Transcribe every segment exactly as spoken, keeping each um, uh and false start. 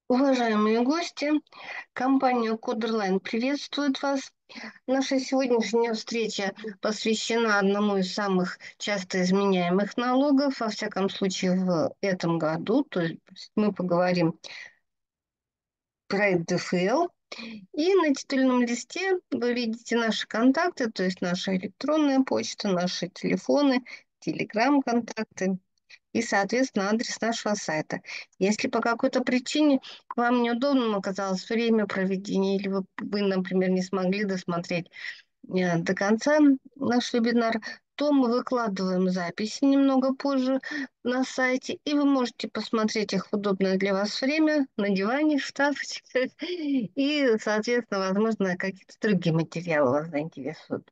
Уважаемые гости, компания Кодерлайн приветствует вас. Наша сегодняшняя встреча посвящена одному из самых часто изменяемых налогов, во всяком случае в этом году. То есть мы поговорим про эн дэ эф эл. И на титульном листе вы видите наши контакты, то есть наша электронная почта, наши телефоны, телеграм-контакты и, соответственно, адрес нашего сайта. Если по какой-то причине вам неудобно оказалось время проведения, или вы, вы, например, не смогли досмотреть э, до конца наш вебинар, то мы выкладываем записи немного позже на сайте, и вы можете посмотреть их в удобное для вас время на диване, в тапочках, и, соответственно, возможно, какие-то другие материалы вас заинтересуют.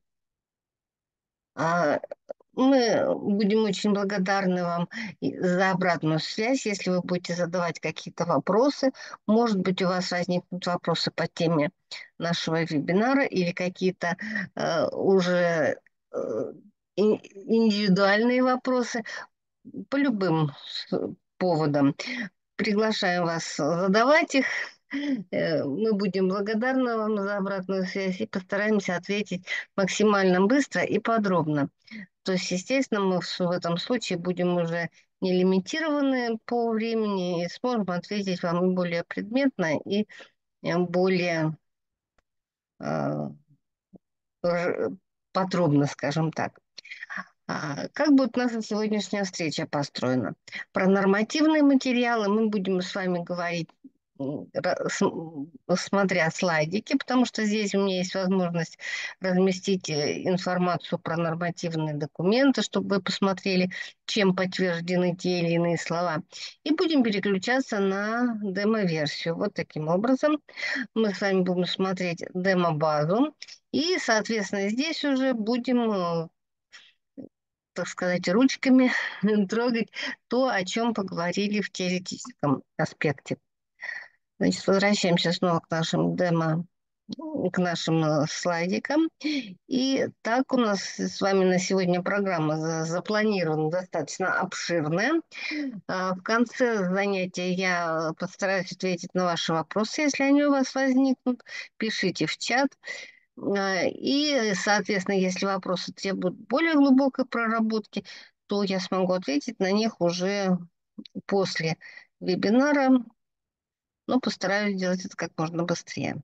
А, Мы будем очень благодарны вам и за обратную связь, если вы будете задавать какие-то вопросы. Может быть, у вас возникнут вопросы по теме нашего вебинара или какие-то э, уже э, ин- индивидуальные вопросы по любым с- поводам. Приглашаем вас задавать их. Э, Мы будем благодарны вам за обратную связь и постараемся ответить максимально быстро и подробно. То есть, естественно, мы в в этом случае будем уже не лимитированы по времени и сможем ответить вам и более предметно, и э, более э, ж- подробно, скажем так. А, Как будет наша сегодняшняя встреча построена? Про нормативные материалы мы будем с вами говорить, м, ра- с- м, смотря слайдики, потому что здесь у меня есть возможность разместить э, информацию про нормативные документы, чтобы вы посмотрели, чем подтверждены те или иные слова. И будем переключаться на демо-версию. Вот таким образом мы с вами будем смотреть демо-базу. И, соответственно, здесь уже будем э, так сказать, ручками трогать то, о чем поговорили в теоретическом аспекте. Значит, возвращаемся снова к нашим демо, ну, к нашим э, слайдикам. И так у нас с вами на сегодня программа за- запланирована достаточно обширная. А В конце занятия я постараюсь ответить на ваши вопросы, если они у вас возникнут. Пишите в чат. А, И, соответственно, если вопросы требуют более глубокой проработки, то я смогу ответить на них уже после вебинара, но постараюсь сделать это как можно быстрее.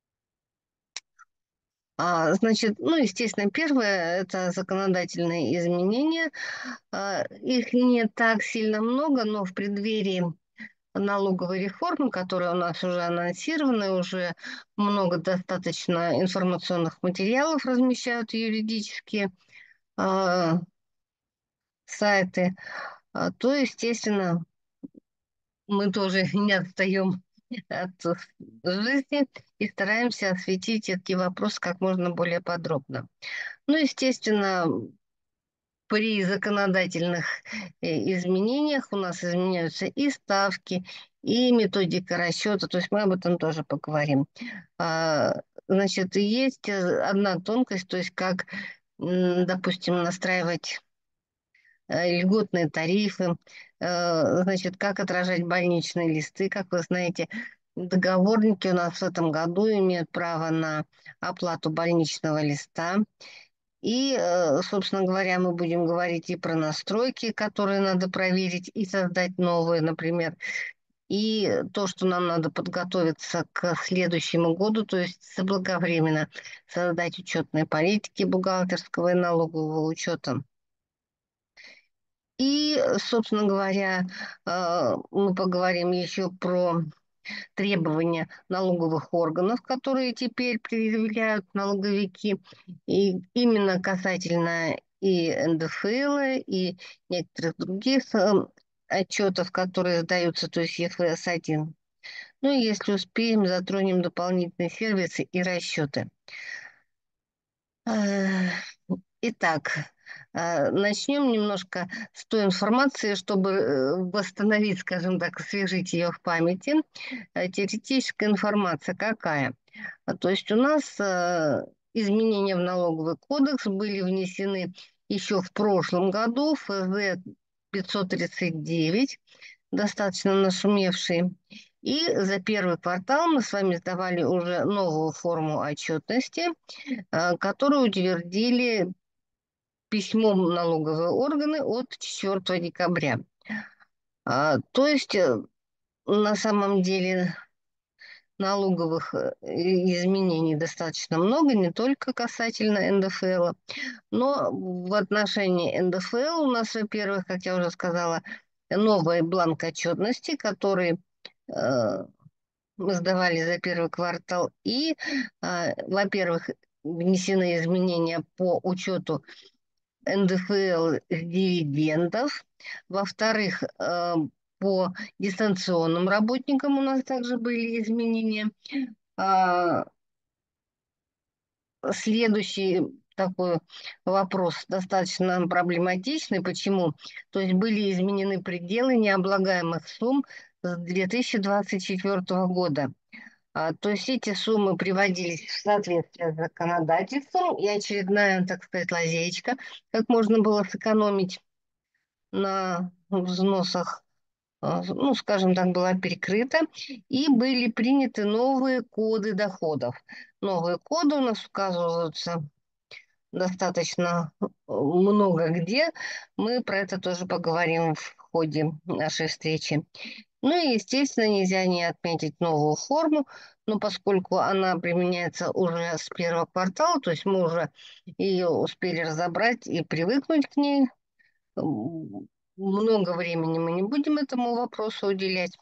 А, значит, ну, естественно, первое– это законодательные изменения. А, Их не так сильно много, но в преддверии налоговой реформы, которая у нас уже анонсирована, уже много достаточно информационных материалов размещают юридические а, сайты, а, то, естественно, мы тоже не отстаем от жизни и стараемся осветить эти вопросы как можно более подробно. Ну, естественно, при законодательных э, изменениях у нас изменяются и ставки, и методика расчета, то есть мы об этом тоже поговорим. А, Значит, и есть э, одна тонкость, то есть как, м, допустим, настраивать э, льготные тарифы, э, значит, как отражать больничные листы. Как вы знаете, договорники у нас в этом году имеют право на оплату больничного листа. И, э, собственно говоря, мы будем говорить и про настройки, которые надо проверить и создать новые, например, и то, что нам надо подготовиться к следующему году, то есть заблаговременно создать учетные политики бухгалтерского и налогового учета. И, собственно говоря, э, мы поговорим еще про требования налоговых органов, которые теперь предъявляют налоговики, и именно касательно и эн дэ эф эл, и некоторых других э, отчетов, которые сдаются, то есть эф эс один. Ну и если успеем, затронем дополнительные сервисы и расчеты. Э, Итак, э, начнем немножко с той информации, чтобы э, восстановить, скажем так, освежить ее в памяти. Э, Теоретическая информация какая? А, То есть у нас э, изменения в налоговый кодекс были внесены еще в прошлом году, эф зэ пятьсот тридцать девять, достаточно нашумевший. И за первый квартал мы с вами сдавали уже новую форму отчетности, э, которую утвердили письмом налоговые органы от четвёртого декабря. А, то есть э, на самом деле налоговых э, изменений достаточно много, не только касательно эн дэ эф эл, но в отношении эн дэ эф эл у нас, во-первых, как я уже сказала, новый бланк отчетности, который э, мы сдавали за первый квартал. И, э, во-первых, внесены изменения по учету эн дэ эф эл дивидендов. Во-вторых, э, по дистанционным работникам у нас также были изменения. А, Следующий такой вопрос достаточно проблематичный. Почему? То есть были изменены пределы необлагаемых сумм с две тысячи двадцать четвёртого года. А, то есть эти суммы приводились в соответствие с законодательством, и очередная, так сказать, лазеечка, как можно было сэкономить на взносах, а, ну, скажем так, была перекрыта, и были приняты новые коды доходов. Новые коды у нас указываются достаточно э, много где. Мы про это тоже поговорим в ходе нашей встречи. Ну и, естественно, нельзя не отметить новую форму, но поскольку она применяется уже с первого квартала, то есть мы уже ее успели разобрать и привыкнуть к ней, м, много времени мы не будем этому вопросу уделять.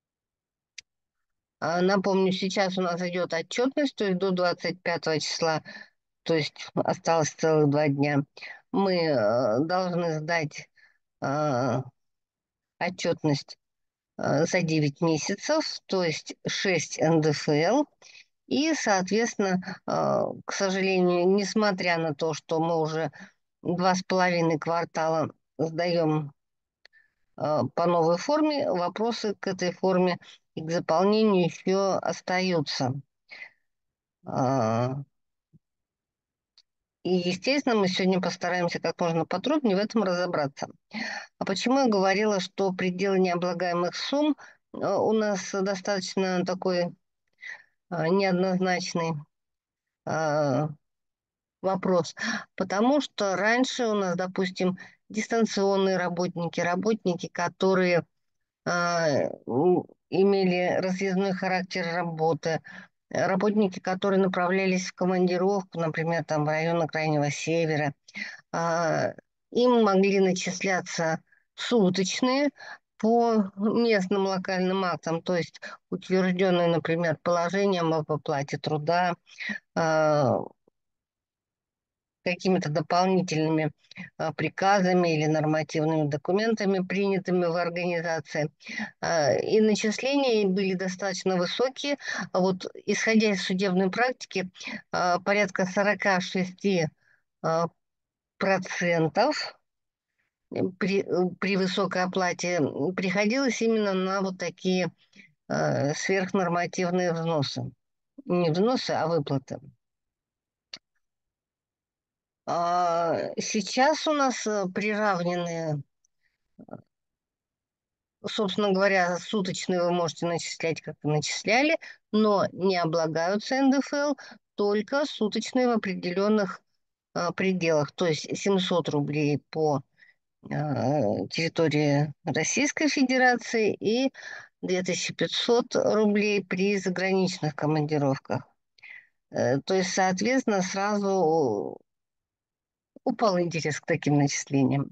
А, Напомню, сейчас у нас идет отчетность, то есть до двадцать пятого числа, то есть осталось целых два дня. Мы э, должны сдать э, отчетность э, за девять месяцев, то есть шесть эн дэ эф эл. И, соответственно, э, к сожалению, несмотря на то, что мы уже два с половиной квартала сдаем э, по новой форме, вопросы к этой форме и к заполнению еще остаются. А, И, естественно, мы сегодня постараемся как можно подробнее в этом разобраться. А почему я говорила, что пределы необлагаемых сумм э, у нас достаточно такой э, неоднозначный э, вопрос? Потому что раньше у нас, допустим, дистанционные работники, работники, которые э, м, имели разъездной характер работы, э, работники, которые направлялись в командировку, например, там в районы Крайнего Севера, а, им могли начисляться суточные по местным локальным актам, то есть утвержденные, например, положением об оплате труда, а, какими-то дополнительными а, приказами или нормативными документами, принятыми в организации. А, И начисления были достаточно высокие. А вот исходя из судебной практики, а, порядка сорок шесть а, процентов при, э, при высокой оплате м, приходилось именно на вот такие э, сверхнормативные взносы. Не взносы, а выплаты. А сейчас у нас э, приравнены, собственно говоря, суточные вы можете начислять, как и начисляли, но не облагаются эн дэ эф эл только суточные в определенных э, пределах. То есть семьсот рублей по э, территории Российской Федерации и две тысячи пятьсот рублей при заграничных командировках. Э, То есть, соответственно, сразу упал интерес к таким начислениям.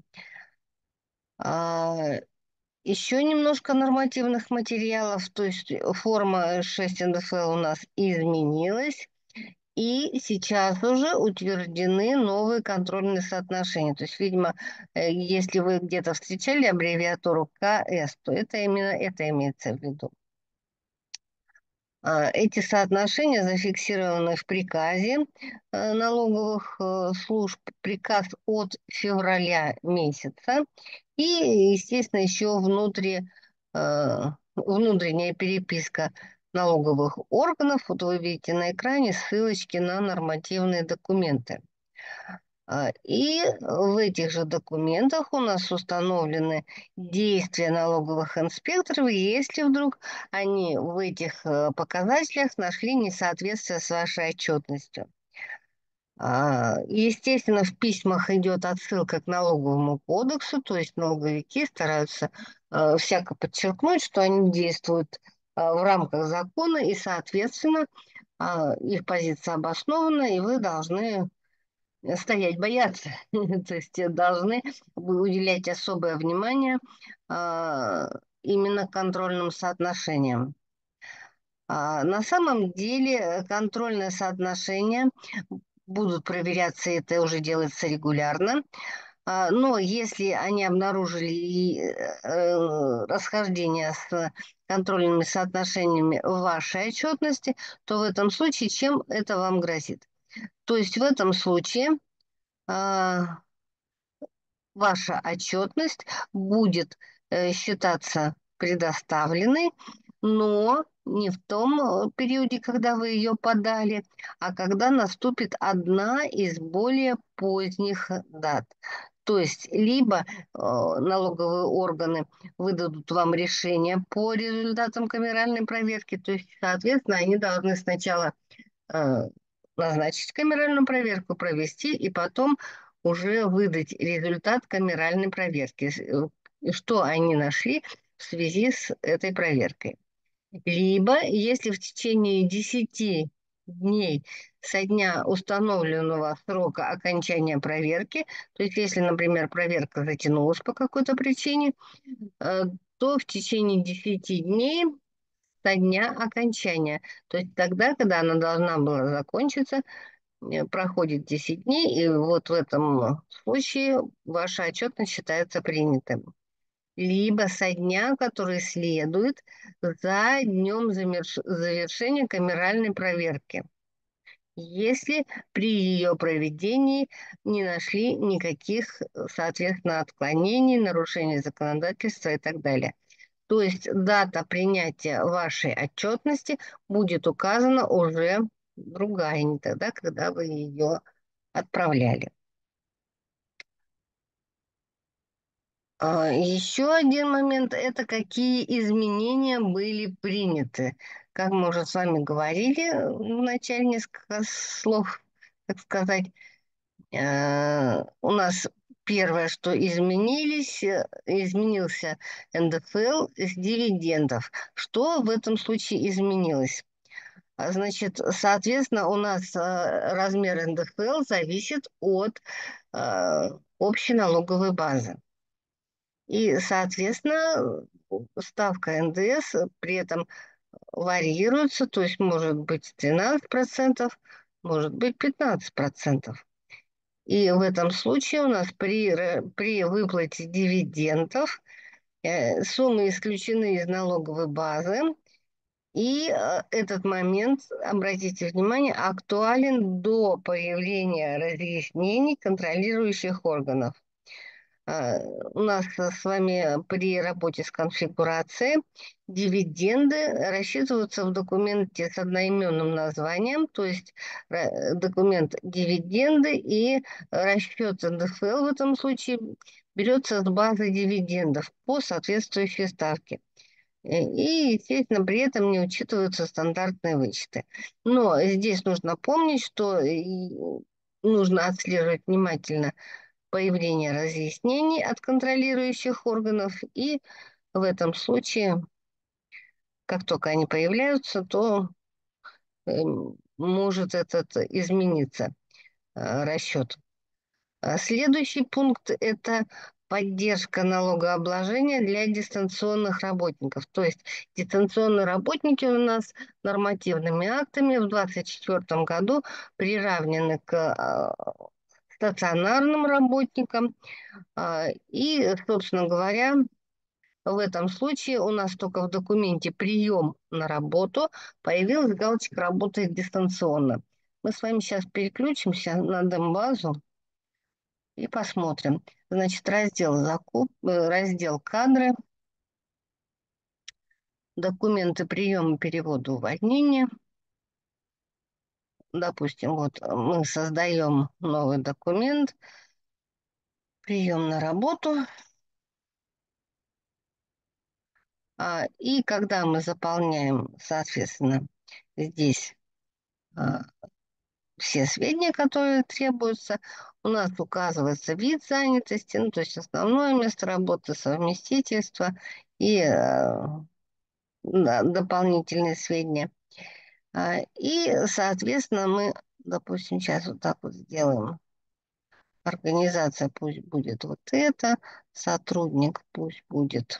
А, Еще немножко нормативных материалов, то есть форма шесть эн дэ эф эл у нас изменилась, и сейчас уже утверждены новые контрольные соотношения. То есть, видимо, э, если вы где-то встречали аббревиатуру ка эс, то это именно это имеется в виду. А, Эти соотношения зафиксированы в приказе э, налоговых э, служб, приказ от февраля месяца. И, естественно, еще внутри, э, внутренняя переписка налоговых органов. Вот вы видите на экране ссылочки на нормативные документы. А, И в этих же документах у нас установлены действия налоговых инспекторов, если вдруг они в этих э, показателях нашли несоответствие с вашей отчетностью. А, Естественно, в письмах идет отсылка к налоговому кодексу, то есть налоговики стараются э, всяко подчеркнуть, что они действуют э, в рамках закона, и, соответственно, а, их позиция обоснована, и вы должны стоять, бояться. То есть э, должны вы уделять особое внимание а, именно контрольным соотношениям. А на самом деле э, контрольные соотношения будут проверяться, это уже делается регулярно. А, Но если они обнаружили и, э, э, расхождение с контрольными соотношениями в вашей отчетности, то в этом случае чем это вам грозит? То есть в этом случае а, ваша отчетность будет э, считаться предоставленной, но не в том э, периоде, когда вы ее подали, а когда наступит одна из более поздних дат. То есть либо э, налоговые органы выдадут вам решение по результатам камеральной проверки, то есть, соответственно, они должны сначала э, назначить камеральную проверку, провести и потом уже выдать результат камеральной проверки, с- э, и что они нашли в связи с этой проверкой. Либо, если в течение десяти дней со дня установленного срока окончания проверки, то есть если, например, проверка затянулась по какой-то причине, э, то в течение десяти дней со дня окончания, то есть тогда, когда она должна была закончиться, э, проходит десять дней, и вот в этом случае ваша отчетность считается принятым. Либо со дня, который следует за днем замерш- завершения камеральной проверки, если при ее проведении не нашли никаких, э, соответственно, отклонений, нарушений законодательства и так далее. То есть дата принятия вашей отчетности будет указана уже другая, не тогда, когда вы ее отправляли. А, Еще один момент – это какие изменения были приняты. Как мы уже с вами говорили, э, в начале несколько слов, так сказать, э, у нас первое, что изменились, э, изменился эн дэ эф эл с дивидендов. Что в этом случае изменилось? А, Значит, соответственно, у нас э, размер эн дэ эф эл зависит от э, общей налоговой базы. И, соответственно, ставка эн дэ эс при этом варьируется, то есть может быть тринадцать процентов, может быть пятнадцать процентов. И в этом случае у нас при, ре- при выплате дивидендов э, суммы исключены из налоговой базы. И э, этот момент, обратите внимание, актуален до появления разъяснений контролирующих органов. А, У нас с вами при работе с конфигурацией дивиденды рассчитываются в документе с одноименным названием, то есть э, документ дивиденды и расчет эн дэ эф эл в этом случае берется с базы дивидендов по соответствующей ставке. Э, И, естественно, при этом не учитываются стандартные вычеты. Но здесь нужно помнить, что и нужно отслеживать внимательно появление разъяснений от контролирующих органов, и в этом случае, как только они появляются, то эм, может этот измениться э, расчет. А Следующий пункт – это поддержка налогообложения для дистанционных работников. То есть дистанционные работники у нас нормативными актами в две тысячи двадцать четвёртом году приравнены к а, стационарным работникам. А, И, собственно говоря, в этом случае у нас только в документе «Прием на работу» появилась галочка «Работает дистанционно». Мы с вами сейчас переключимся на дембазу и посмотрим. Значит, раздел закуп, э, раздел кадры, документы приема, перевода, увольнения. допустим, вот мы создаем новый документ, прием на работу, а, и когда мы заполняем, соответственно, здесь а, все сведения, которые требуются, у нас указывается вид занятости, ну, то есть основное место работы, совместительство и э, да, дополнительные сведения. А, И, соответственно, мы, допустим, сейчас вот так вот сделаем. Организация пусть будет вот это, сотрудник пусть будет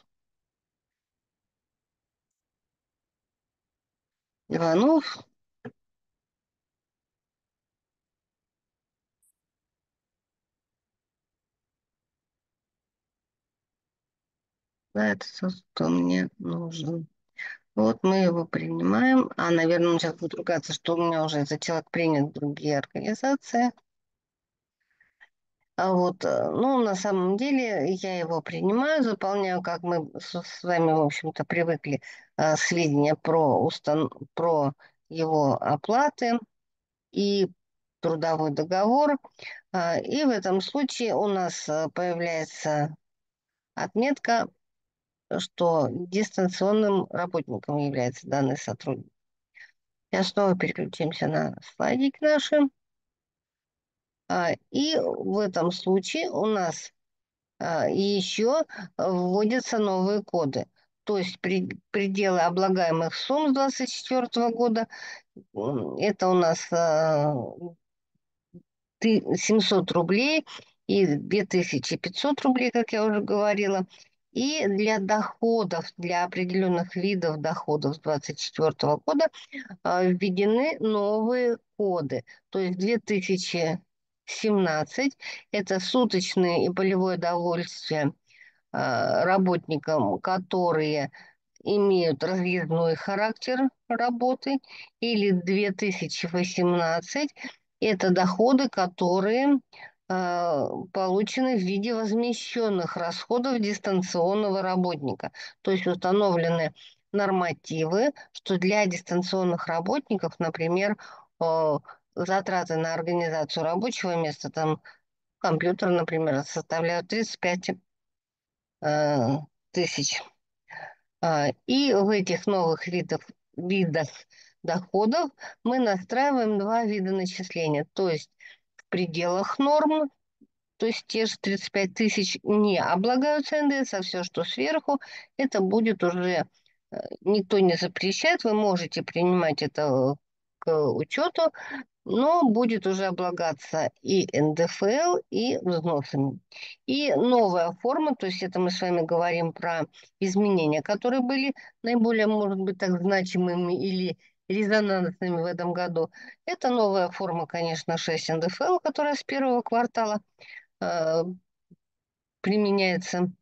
Иванов. Да, это тот, кто мне нужен. Вот мы его принимаем. А, наверное, он сейчас будет ругаться, что у меня уже этот человек принят в другие организации. А вот, э, ну, на самом деле я его принимаю, заполняю, как мы с с вами, в общем-то, привыкли, э, сведения про, устан... про его оплаты и трудовой договор. А, И в этом случае у нас э, появляется отметка, что дистанционным работником является данный сотрудник. Сейчас снова переключимся на слайдик наши. А, И в этом случае у нас а, еще вводятся новые коды. То есть при- пределы облагаемых сумм с двадцать четвёртого года, м, это у нас а, ты- семьсот рублей и две тысячи пятьсот рублей, как я уже говорила. И для доходов, для определенных видов доходов с двадцать четвёртого года а, введены новые коды. То есть две тысячи семнадцать это суточное и полевое довольствие а, работникам, которые имеют разъездной характер работы, или две тысячи восемнадцать это доходы, которые а, получены в виде возмещенных расходов дистанционного работника. То есть установлены нормативы, что для дистанционных работников, например, о, затраты на организацию рабочего места, там компьютер, например, составляют тридцать пять э, тысяч. А, И в этих новых видов, видах доходов мы настраиваем два вида начисления. То есть в пределах норм, то есть те же тридцать пять тысяч не облагаются эн дэ эс, а все, что сверху, это будет уже, э, никто не запрещает, вы можете принимать это к учету, но будет уже облагаться и эн дэ эф эл, и взносами. И новая форма, то есть это мы с вами говорим про изменения, которые были наиболее, может быть, так значимыми или резонансными в этом году. Это новая форма, конечно, шесть эн дэ эф эл, которая с первого квартала э, применяется.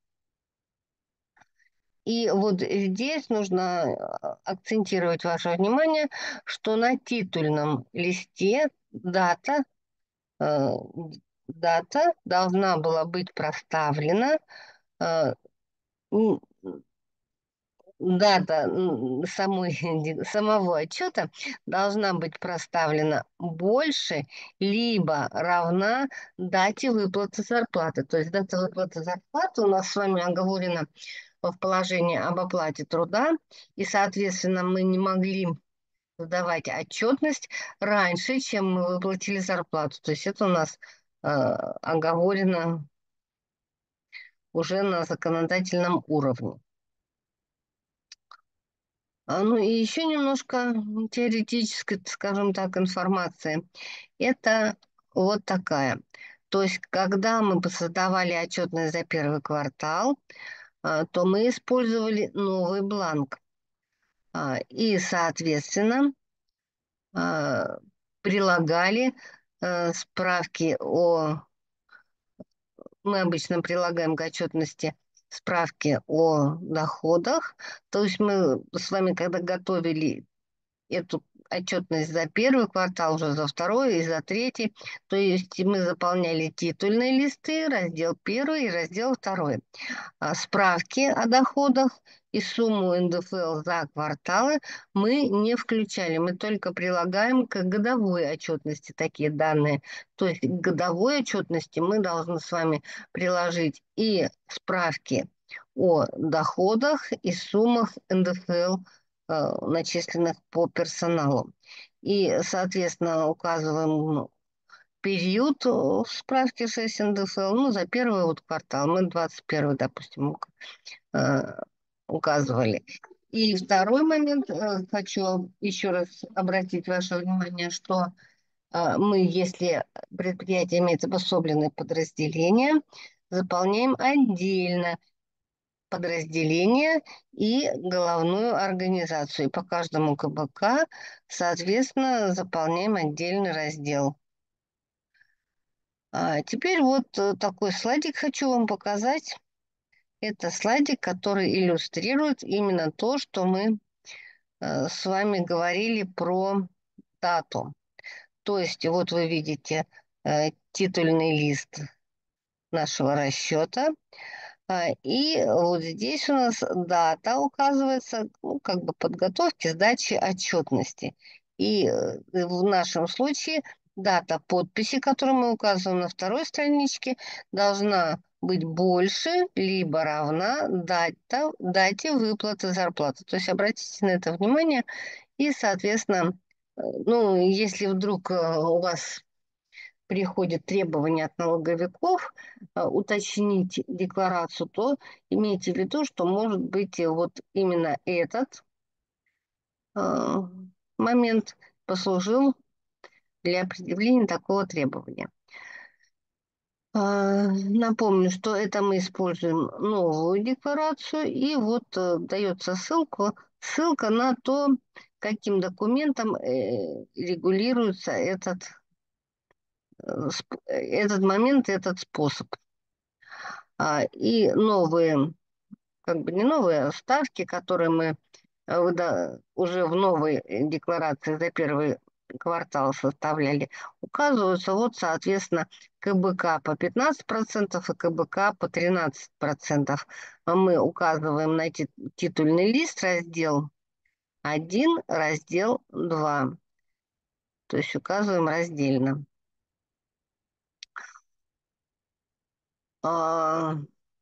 И вот здесь нужно э, акцентировать ваше внимание, что на титульном листе дата э, дата должна была быть проставлена, э, м, дата м, самой, самого отчета должна быть проставлена больше, либо равна дате выплаты зарплаты. То есть дата выплаты зарплаты у нас с вами оговорена в положении об оплате труда, и, соответственно, мы не могли сдавать отчетность раньше, чем мы выплатили зарплату. То есть это у нас э, оговорено уже на законодательном уровне. А, ну и еще немножко теоретической, скажем так, информации. Это вот такая. То есть, когда мы создавали отчетность за первый квартал, а, то мы использовали новый бланк. А, И, соответственно, а, прилагали э, справки о Мы обычно прилагаем к отчетности справки о доходах. То есть мы с вами, когда готовили эту отчетность за первый квартал, уже за второй и за третий. То есть мы заполняли титульные листы, раздел первый и раздел второй. А, Справки о доходах и сумму эн дэ эф эл за кварталы мы не включали. Мы только прилагаем к годовой отчетности такие данные. То есть к годовой отчетности мы должны с вами приложить и справки о доходах и суммах эн дэ эф эл, э, начисленных по персоналу. И, соответственно, указываем ну, период э, справки шесть эн дэ эф эл, ну, за первый вот квартал, мы двадцать первый, допустим, ук- э, указывали. И второй момент, э, хочу еще раз обратить ваше внимание, что э, мы, если предприятие имеет обособленные подразделения, заполняем отдельно подразделение и головную организацию. И по каждому ка бэ ка, соответственно, заполняем отдельный раздел. А теперь вот э, такой слайдик хочу вам показать. Это слайдик, который иллюстрирует именно то, что мы э, с вами говорили про дату. То есть вот вы видите э, титульный лист нашего расчета. А, И вот здесь у нас дата указывается, ну, как бы подготовки, сдачи отчетности. И э, в нашем случае дата подписи, которую мы указываем на второй страничке, должна быть больше, либо равна дата, дате выплаты зарплаты. То есть обратите на это внимание. И, соответственно, э, ну, если вдруг э, у вас приходит требование от налоговиков э, уточнить декларацию, то имейте в виду, что может быть э, вот именно этот э, момент послужил для предъявления такого требования. А, Напомню, что это мы используем новую декларацию, и вот э, дается ссылку, ссылка на то, каким документом э, регулируется этот, э, сп- э, этот момент, этот способ. А, И новые, как бы не новые, а ставки, которые мы э, выда- уже в новой э, декларации за первый квартал составляли, указываются вот, соответственно, ка бэ ка по пятнадцать процентов и ка бэ ка по тринадцать процентов. А Мы указываем на ти- титульный лист раздел один, раздел два, то есть указываем раздельно. А,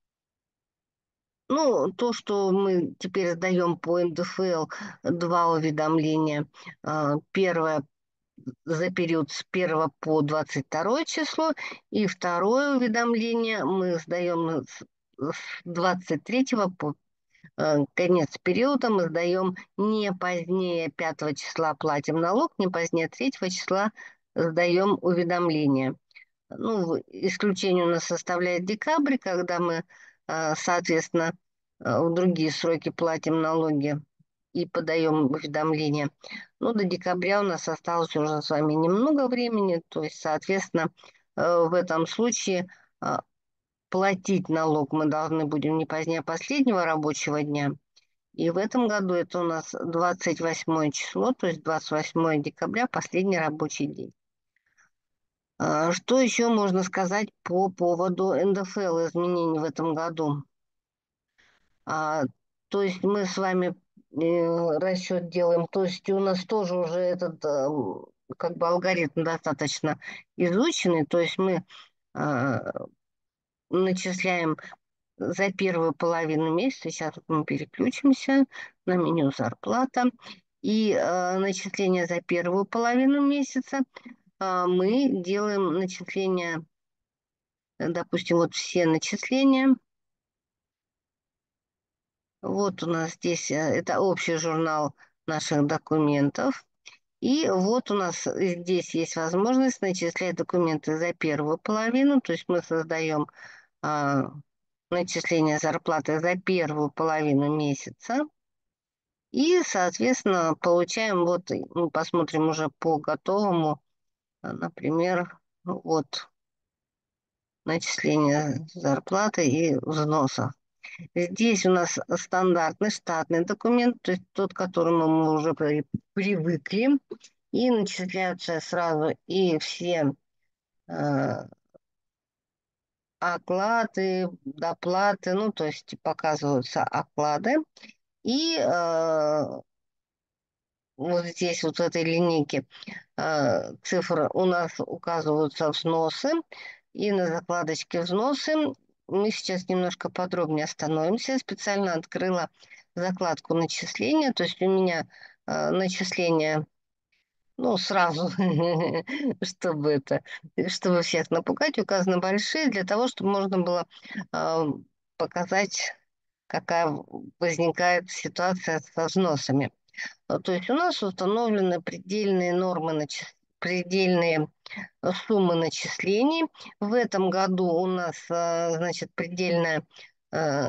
Ну, то, что мы теперь сдаем по эн дэ эф эл, два уведомления. А, Первое за период с первого по двадцать второе число, и второе уведомление мы сдаем с с двадцать третьего по э, конец периода, мы сдаем не позднее пятого числа платим налог, не позднее третьего числа сдаем уведомление. Ну, в- исключение у нас составляет декабрь, когда мы, а, соответственно, а, в другие сроки платим налоги и подаем уведомления. Ну, до декабря у нас осталось уже с вами немного времени, то есть, соответственно, э, в этом случае а, платить налог мы должны будем не позднее последнего рабочего дня. И в этом году это у нас двадцать восьмое число, то есть двадцать восьмое декабря, последний рабочий день. А, Что еще можно сказать по поводу эн дэ эф эл изменений в этом году? А, То есть мы с вами э, расчет делаем, то есть у нас тоже уже этот э, как бы алгоритм достаточно изученный, то есть мы а, начисляем за первую половину месяца, сейчас вот мы переключимся на меню зарплата, и э, начисление за первую половину месяца а, мы делаем начисление. Допустим, вот все начисления. Вот у нас здесь, э, это общий журнал наших документов. И вот у нас здесь есть возможность начислять документы за первую половину. То есть мы создаем а, начисление зарплаты за первую половину месяца. И, соответственно, получаем, вот мы посмотрим уже по готовому, а, например, вот начисление зарплаты и взноса. Здесь у нас стандартный штатный документ, то есть тот, к которому мы уже при- привыкли, и начисляются сразу и все э, оклады, доплаты, ну, то есть показываются оклады. И э, вот здесь, вот в этой линейке э, цифры у нас указываются взносы, и на закладочке взносы мы сейчас немножко подробнее остановимся. Я специально открыла закладку начисления, то есть у меня э, начисления, ну, сразу, чтобы это, чтобы всех напугать, указаны большие, для того, чтобы можно было э, показать, какая возникает ситуация со взносами. А, То есть у нас установлены предельные нормы, начис- предельные э, суммы начислений. В этом году у нас, э, значит, предельная э,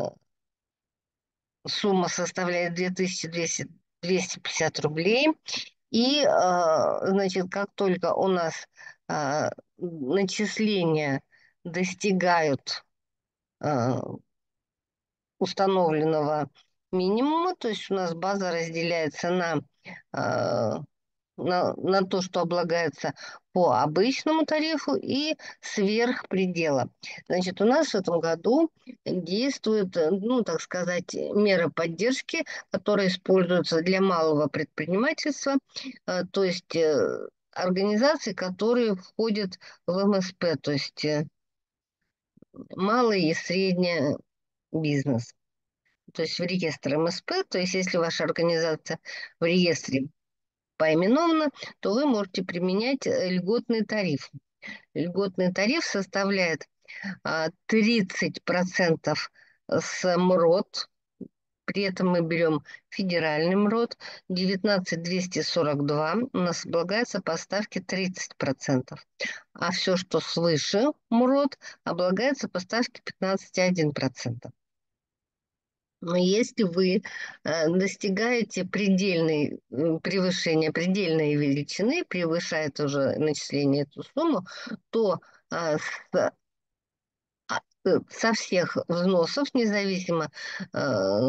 сумма составляет две тысячи двести двести пятьдесят рублей. И, э, значит, как только у нас э, начисления достигают э, установленного минимума, то есть у нас база разделяется на э, на, на то, что облагается по обычному тарифу и сверх предела. Значит, у нас в этом году действует, э, ну, так сказать, меры поддержки, которые используются для малого предпринимательства, э, то есть э, организации, которые входят в эм эс пэ, то есть э, малый и средний бизнес. То есть в реестр эм эс пэ, то есть если ваша организация в реестре поименовано, то вы можете применять э, льготный тариф. Льготный тариф составляет а, тридцать процентов с МРОТ, при этом мы берем федеральный МРОТ, девятнадцать двести сорок два у нас облагается по ставке тридцать процентов, а все, что свыше МРОТ, облагается по ставке пятнадцать целых одна десятая процента. Но если вы э, достигаете предельной, м, превышения предельной величины, превышает уже начисление эту сумму, то а, с- а, э, со всех взносов, независимо э,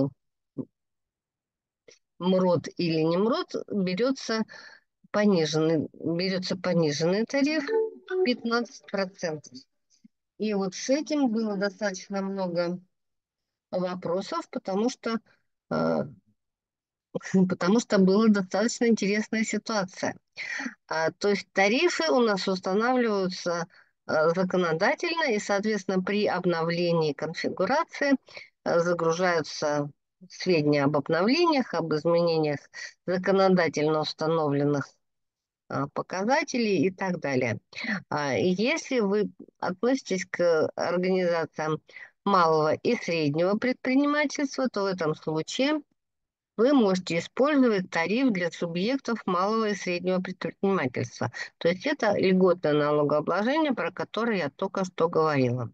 МРОТ или не МРОТ, берется пониженный, берется пониженный тариф пятнадцать процентов. И вот с этим было достаточно много вопросов, потому что э, потому что была достаточно интересная ситуация. А, то есть тарифы у нас устанавливаются а, законодательно, и, соответственно, при обновлении конфигурации а, загружаются сведения об обновлениях, об изменениях законодательно установленных а, показателей и так далее. А, и если вы относитесь к организациям малого и среднего предпринимательства, то в этом случае вы можете использовать тариф для субъектов малого и среднего предпринимательства. То есть это льготное налогообложение, про которое я только что говорила.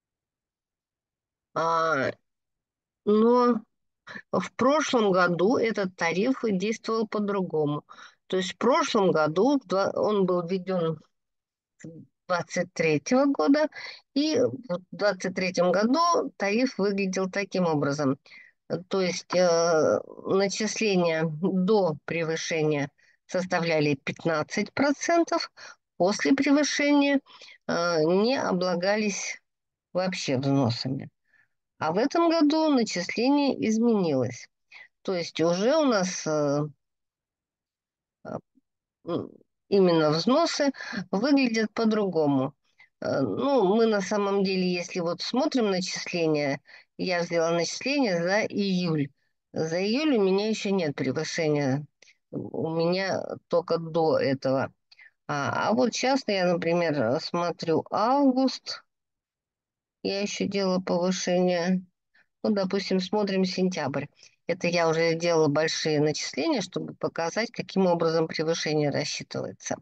А, но в прошлом году этот тариф действовал по-другому. То есть в прошлом году в два- он был введен двадцать третьего года, и в двадцать третьем году тариф выглядел таким образом. То есть э, начисления до превышения составляли пятнадцать процентов, после превышения э, не облагались вообще взносами. А в этом году начисление изменилось. То есть уже у нас э, м, именно взносы выглядят по-другому. Э, Ну, мы на самом деле, если вот смотрим начисления, я взяла начисление за июль. За июль у меня еще нет превышения. У меня только до этого. А, а вот сейчас я, например, смотрю август, я еще делала повышение. Ну, допустим, смотрим сентябрь. Это я уже делала большие начисления, чтобы показать, каким образом превышение рассчитывается.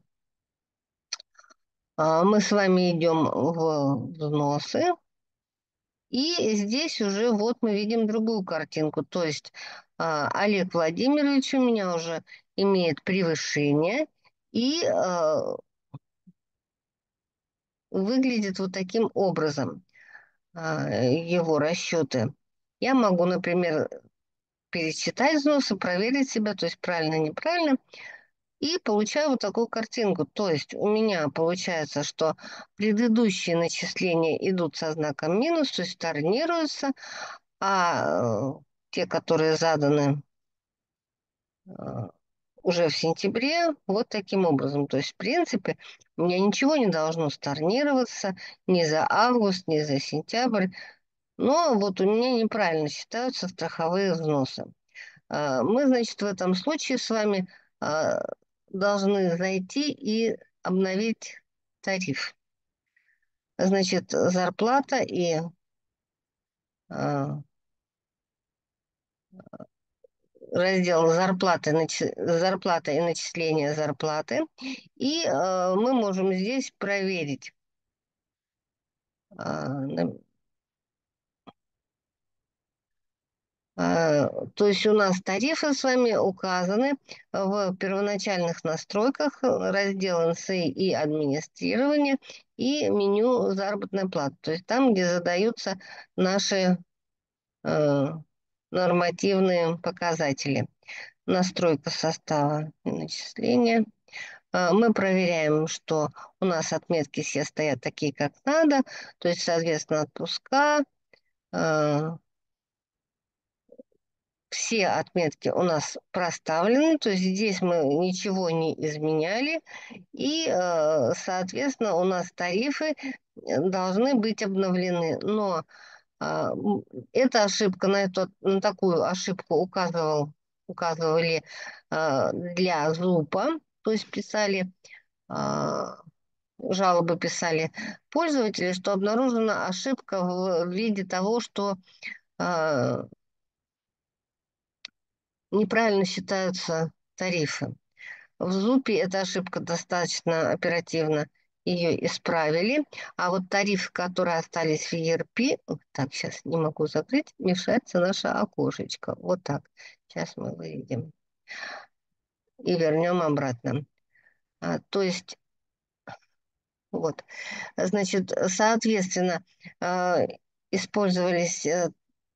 А, Мы с вами идем в взносы, и здесь уже вот мы видим другую картинку. То есть а, Олег Владимирович у меня уже имеет превышение и а, выглядит вот таким образом а, его расчеты. Я могу, например, пересчитать взносы, проверить себя, то есть правильно, неправильно, и получаю вот такую картинку. То есть у меня получается, что предыдущие начисления идут со знаком минус, то есть storнируются, а э, те, которые заданы э, уже в сентябре, вот таким образом. То есть, в принципе, у меня ничего не должно storнироваться ни за август, ни за сентябрь. Но вот у меня неправильно считаются страховые взносы. А, Мы, значит, в этом случае с вами а, должны зайти и обновить тариф. Значит, зарплата и а, раздел зарплаты, начи- зарплата и начисление зарплаты. И а, мы можем здесь проверить. а, на- а, То есть у нас тарифы с вами указаны в первоначальных настройках, э, раздел эн эс эй и администрирование и меню заработная плата. То есть там, где задаются наши э, нормативные показатели. Настройка состава и начисления. А, Мы проверяем, что у нас отметки все стоят такие, как надо, то есть, соответственно, отпуска, э, все отметки у нас проставлены, то есть здесь мы ничего не изменяли, и, э, соответственно, у нас тарифы э, должны быть обновлены. Но а, м, эта ошибка, на, эту, на такую ошибку указывал, указывали а, для зупа, то есть писали, а, жалобы писали пользователи, что обнаружена ошибка в виде того, что а, неправильно считаются тарифы. В зупе эта ошибка достаточно оперативно ее исправили. А вот тарифы, которые остались в и эр пи, так, сейчас не могу закрыть, мешается наше окошечко. Вот так. Сейчас мы выведем и вернем обратно. А, то есть, вот, значит, соответственно, а, использовались, э,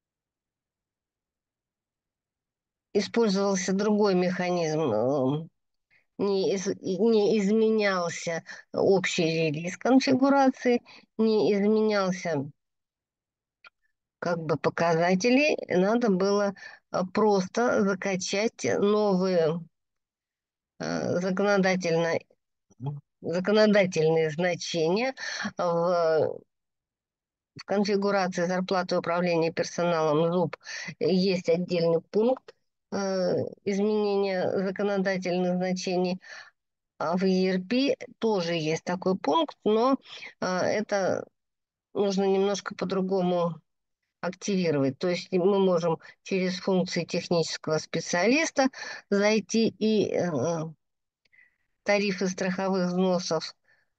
использовался другой механизм, э, не, из- не изменялся общий релиз конфигурации, не изменялся как бы показатели, надо было а, просто закачать новые а, законодательно, законодательные значения в, в конфигурации зарплаты управления персоналом зуб. Есть отдельный пункт э, изменения законодательных значений. А в и эр пи тоже есть такой пункт, но а, это нужно немножко по-другому активировать. То есть мы можем через функции технического специалиста зайти и э, тарифы страховых взносов,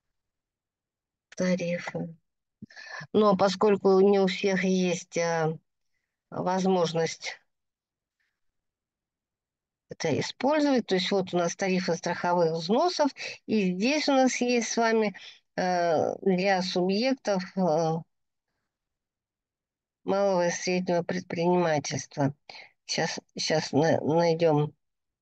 тарифы. Но поскольку не у всех есть э, возможность это использовать, то есть вот у нас тарифы страховых взносов, и здесь у нас есть с вами э, для субъектов э, малого и среднего предпринимательства. Сейчас, сейчас найдем.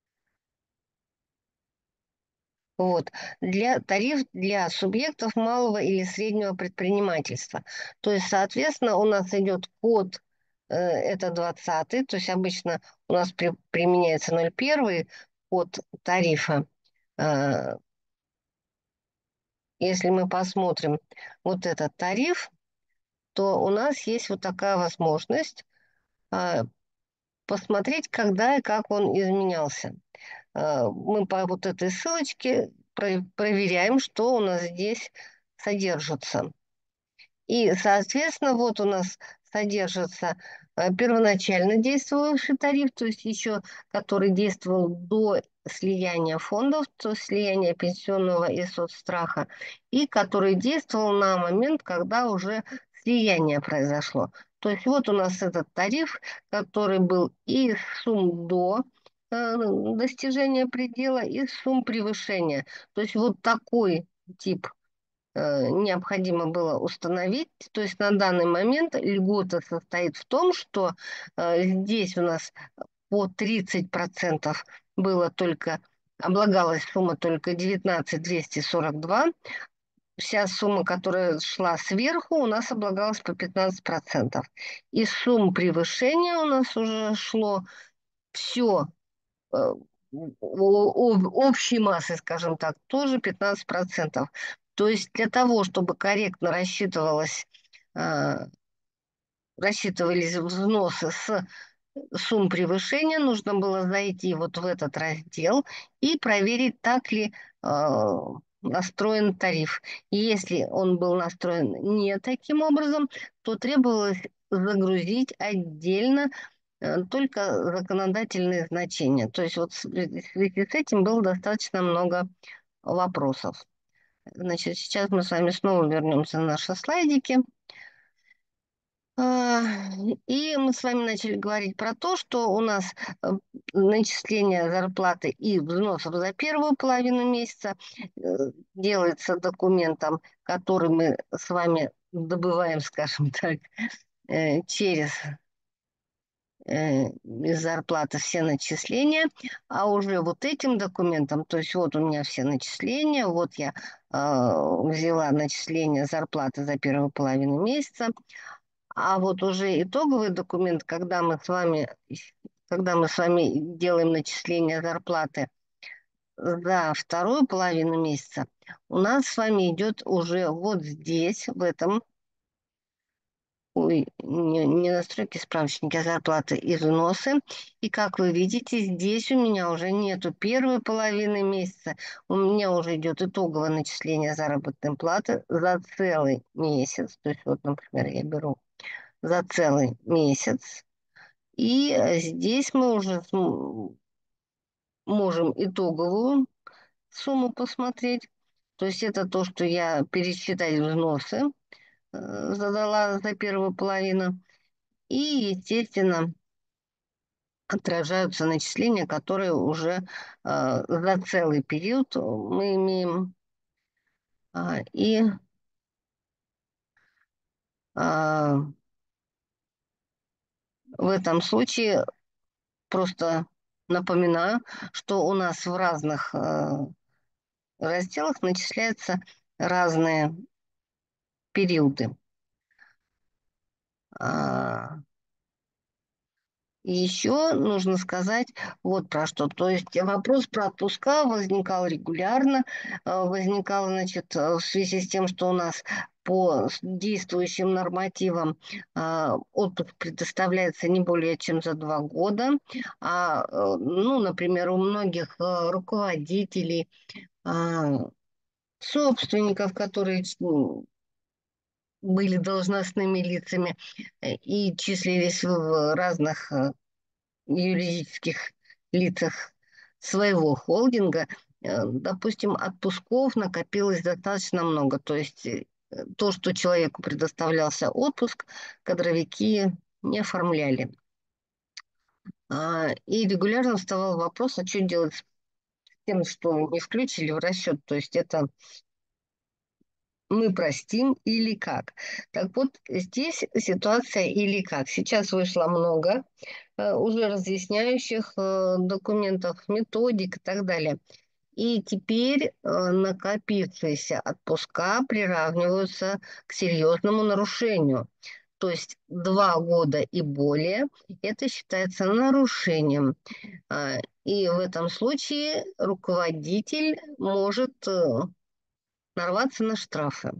Вот. Для, тариф для субъектов малого или среднего предпринимательства. То есть, соответственно, у нас идет код, э, это двадцатый, то есть обычно у нас при, применяется ноль один код тарифа. Э, Если мы посмотрим вот этот тариф, то у нас есть вот такая возможность э, посмотреть, когда и как он изменялся. Э, Мы по вот этой ссылочке про- проверяем, что у нас здесь содержится. И, соответственно, вот у нас содержится э, первоначально действовавший тариф, то есть еще который действовал до слияния фондов, то есть слияния пенсионного и соцстраха, и который действовал на момент, когда уже слияние произошло. То есть вот у нас этот тариф, который был и сумм до э, достижения предела, и сумм превышения. То есть вот такой тип э, необходимо было установить. То есть на данный момент льгота состоит в том, что э, здесь у нас по тридцать процентов было только, облагалась сумма только девятнадцать двести сорок два. Вся сумма, которая шла сверху, у нас облагалась по пятнадцать процентов. Из сумм превышения у нас уже шло все общей массы, скажем так, тоже пятнадцать процентов. То есть для того, чтобы корректно рассчитывалось, э, рассчитывались взносы с сумм превышения, нужно было зайти вот в этот раздел и проверить, так ли э, настроен тариф. И если он был настроен не таким образом, то требовалось загрузить отдельно э, только законодательные значения. То есть вот в связи в связи с этим было достаточно много вопросов. Значит, сейчас мы с вами снова вернемся на наши слайдики. А, И мы с вами начали говорить про то, что у нас э, начисление зарплаты и взносов за первую половину месяца э, делается документом, который мы с вами добываем, скажем так, э, через э, из зарплаты все начисления, а уже вот этим документом, то есть вот у меня все начисления, вот я э, взяла начисление зарплаты за первую половину месяца, а вот уже итоговый документ, когда мы с вами, когда мы с вами делаем начисление зарплаты за вторую половину месяца, у нас с вами идет уже вот здесь, в этом, ой, не, не настройки справочники, а зарплаты и взносы. И как вы видите, здесь у меня уже нету первой половины месяца, у меня уже идет итоговое начисление заработной платы за целый месяц. То есть вот, например, я беру за целый месяц. И э, здесь мы уже см- можем итоговую сумму посмотреть. То есть это то, что я пересчитать взносы э, задала за первую половину. И, естественно, отражаются начисления, которые уже э, за целый период мы имеем. А, и а, в этом случае просто напоминаю, что у нас в разных э, разделах начисляются разные периоды. А, Еще нужно сказать вот про что. То есть вопрос про отпуска возникал регулярно, э, возникал, значит, э, в связи с тем, что у нас по с- действующим нормативам а, отпуск предоставляется не более чем за два года. А, э, ну, например, у многих э, руководителей, а, собственников, которые были должностными лицами э, и числились в разных э, юридических лицах своего холдинга, э, допустим, отпусков накопилось достаточно много. То есть э, то, что человеку предоставлялся отпуск, кадровики не оформляли. А, И регулярно вставал вопрос, а что делать с тем, что не включили в расчет. То есть это мы простим или как. Так вот, здесь ситуация или как. Сейчас вышло много э, уже разъясняющих э, документов, методик и так далее. И теперь э, накопившиеся отпуска приравниваются к серьезному нарушению. То есть два года и более это считается нарушением. А, И в этом случае руководитель может э, нарваться на штрафы.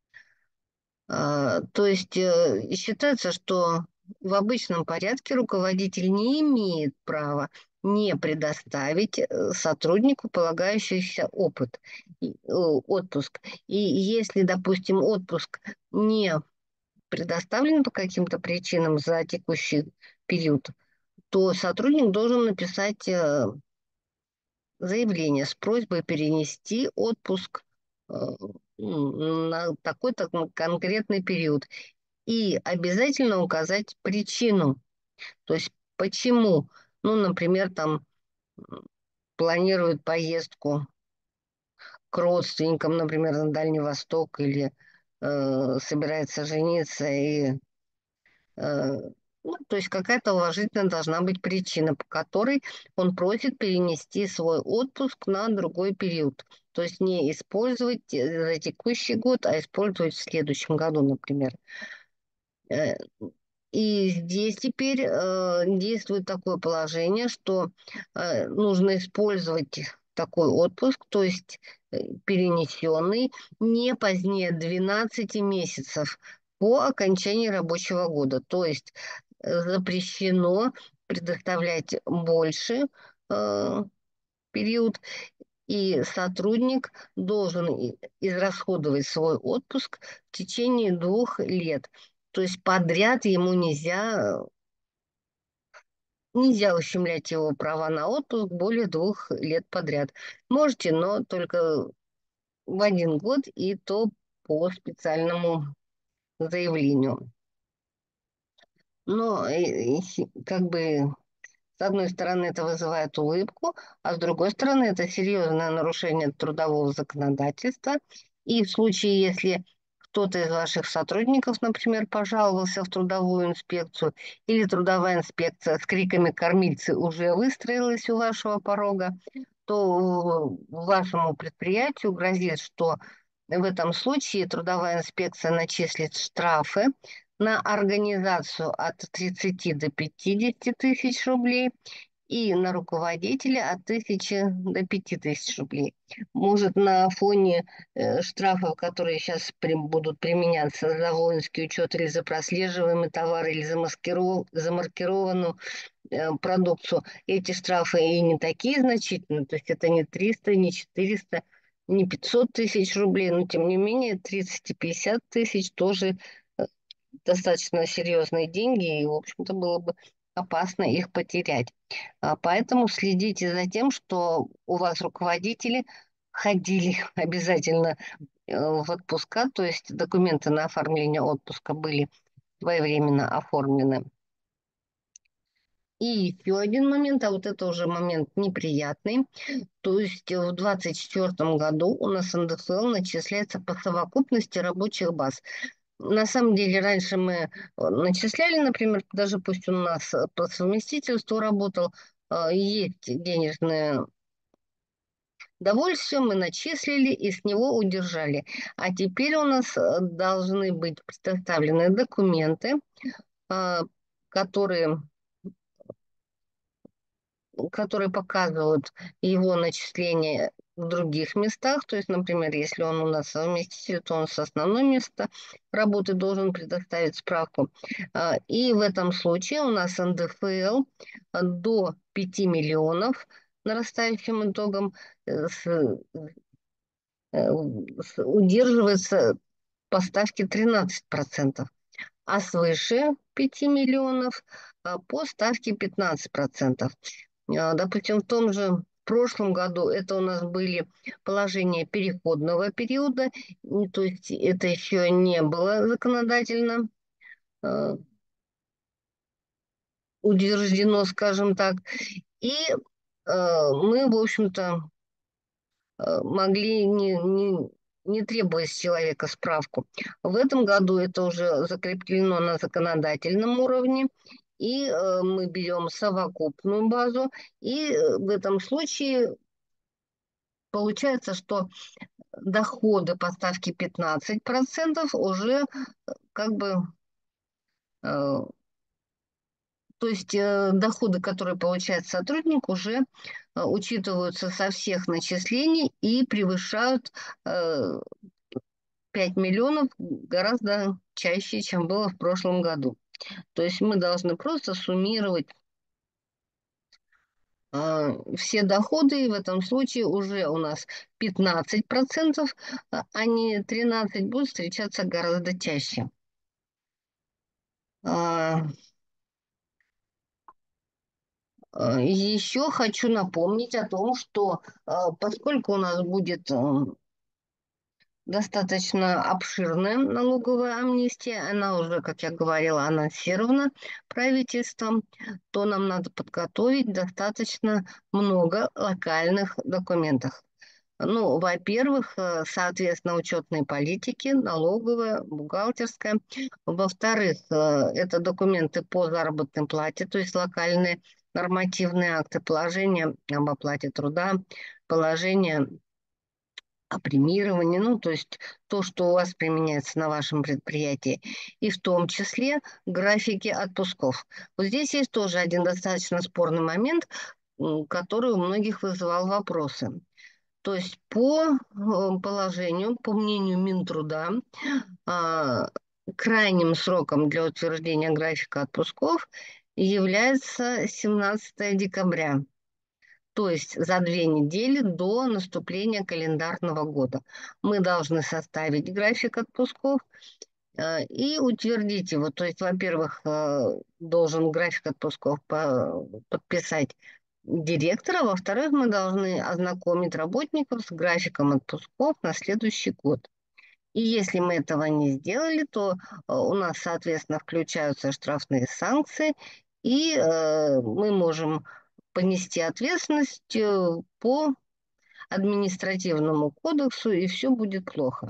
А, То есть э, считается, что в обычном порядке руководитель не имеет права не предоставить э, сотруднику полагающийся опыт, и, э, отпуск. И если, допустим, отпуск не предоставлен по каким-то причинам за текущий период, то сотрудник должен написать э, заявление с просьбой перенести отпуск э, м, на такой-то кон- конкретный период и обязательно указать причину. То есть почему, ну, например, там м, планируют поездку к к родственникам, например, на Дальний Восток, или э, собирается жениться, и, э, ну, то есть какая-то уважительная должна быть причина, по которой он просит перенести свой отпуск на другой период. То есть не использовать э, за текущий год, а использовать в следующем году, например. Э, И здесь теперь э, действует такое положение, что э, нужно использовать такой отпуск, то есть э, перенесенный, не позднее двенадцати месяцев по окончании рабочего года. То есть э, запрещено предоставлять больше э, период, и сотрудник должен и- израсходовать свой отпуск в течение двух лет. То есть подряд ему нельзя, нельзя ущемлять его права на отпуск более двух лет подряд. Можете, но только в один год, и то по специальному заявлению. Но э, э, как бы с одной стороны, это вызывает улыбку, а с другой стороны, это серьезное нарушение трудового законодательства. И в случае, если кто-то из ваших сотрудников, например, пожаловался в трудовую инспекцию, или трудовая инспекция с криками «кормильцы» уже выстроилась у вашего порога, то вашему предприятию грозит, что в этом случае трудовая инспекция начислит штрафы на организацию от тридцати до пятидесяти тысяч рублей и на руководителя от тысячи до пяти тысяч рублей. Может, на фоне э, штрафов, которые сейчас будут применяться за воинский учет или за прослеживаемый товар, или за маскиров- замаркированную э, продукцию, эти штрафы и не такие значительные, то есть это не триста, не четыреста, не пятьсот тысяч рублей, но тем не менее тридцать и пятьдесят тысяч тоже э, достаточно серьезные деньги, и, в общем-то, было бы опасно их потерять. А, Поэтому следите за тем, что у вас руководители ходили обязательно э, в отпуска, то есть документы на оформление отпуска были своевременно оформлены. И еще один момент, а вот это уже момент неприятный. То есть в двадцать четвёртом году у нас эн дэ эф эл начисляется по совокупности рабочих баз. На самом деле раньше мы э, начисляли, например, даже пусть он у нас э, по совместительству работал, э, есть денежное довольствие, мы начислили и с него удержали. А теперь у нас э, должны быть предоставлены документы, э, которые которые показывают его начисление в других местах. То есть, например, если он у нас совместитель, то он с основной места работы должен предоставить справку. А, И в этом случае у нас эн дэ эф эл до пяти миллионов нарастающим итогом э, с- э, с- удерживается по ставке тринадцать процентов, а свыше пяти миллионов а, по ставке пятнадцать процентов. А, Допустим, в том же прошлом году это у нас были положения переходного периода, н- то есть это еще не было законодательно э, утверждено, скажем так. И э, мы, в общем-то, э, могли не, не, не требовать с человека справку. В этом году это уже закреплено на законодательном уровне, и э, мы берем совокупную базу, и э, в этом случае получается, что доходы по ставке пятнадцать процентов уже э, как бы, э, то есть э, доходы, которые получает сотрудник, уже э, учитываются со всех начислений и превышают э, пять миллионов гораздо чаще, чем было в прошлом году. То есть мы должны просто суммировать а, все доходы, и в этом случае уже у нас пятнадцать процентов, а а не тринадцать, будут встречаться гораздо чаще. А, а, Еще хочу напомнить о том, что а, поскольку у нас будет м, достаточно обширная налоговая амнистия, она уже, как я говорила, анонсирована правительством, то нам надо подготовить достаточно много локальных документов. Ну, во-первых, э, соответственно, учетные политики, налоговая, бухгалтерская. Во-вторых, э, это документы по заработной плате, то есть локальные нормативные акты, положения об оплате труда, положение о премировании, ну, то есть то, что у вас применяется на вашем предприятии, и в том числе графики отпусков. Вот здесь есть тоже один достаточно спорный момент, м, который у многих вызывал вопросы. То есть по э, положению, по мнению Минтруда, а, крайним сроком для утверждения графика отпусков является семнадцатое декабря, то есть за две недели до наступления календарного года. Мы должны составить график отпусков э, и утвердить его. То есть, во-первых, э, должен график отпусков по- подписать директора, во-вторых, мы должны ознакомить работников с графиком отпусков на следующий год. И если мы этого не сделали, то э, у нас, соответственно, включаются штрафные санкции, и э, мы можем понести ответственность э, по административному кодексу, и все будет плохо.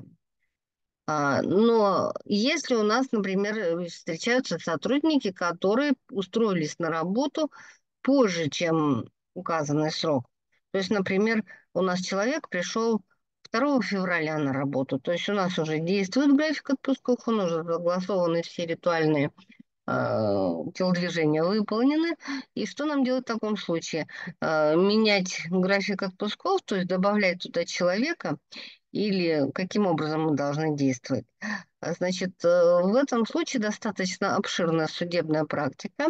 А, но если у нас, например, э, встречаются сотрудники, которые устроились на работу позже, чем указанный срок. То есть, например, у нас человек пришел второго февраля на работу. То есть у нас уже действует график отпусков, он уже согласованы все ритуальные э, телодвижения выполнены. И что нам делать в таком случае? Э, менять график отпусков, то есть добавлять туда человека, или каким образом мы должны действовать? А, Значит, э, в этом случае достаточно обширная судебная практика,